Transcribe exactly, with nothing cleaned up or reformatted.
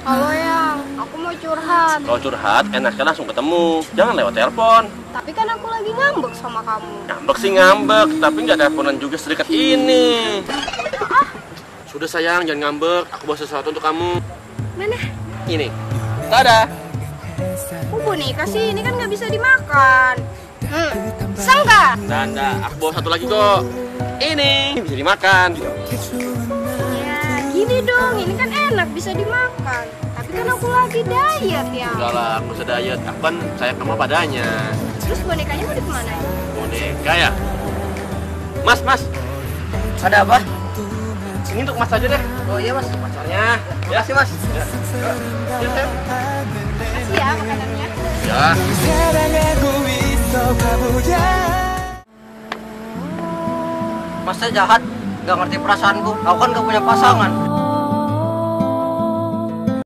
Halo Yang, aku mau curhat. Kalau curhat, enaknya langsung ketemu. Jangan lewat telepon. Tapi kan aku lagi ngambek sama kamu. Ngambek sih ngambek, tapi nggak teleponan juga sedekat ini. Ah, Sudah sayang, jangan ngambek. Aku bawa sesuatu untuk kamu. mana? Ini. Dadah. Aku boneka sih, ini kan nggak bisa dimakan. Hmm, sangka. Tanda, aku bawa satu lagi kok. Ini bisa dimakan. Ya, gini dong, ini kan enak bisa dimakan. Tapi kan aku lagi diet ya. Enggak lah, aku usah diet. Aku kan sayang kamu padanya. Terus bonekanya mau kemana? Boneka ya? Mas, mas. Ada apa? Ini untuk mas aja deh. Oh iya mas, Pacarnya. terima kasih mas. Ya. Ya, sayang. Kasih ya makanannya. Ya. Mas saya jahat, gak ngerti perasaanku. Aku kan gak punya pasangan.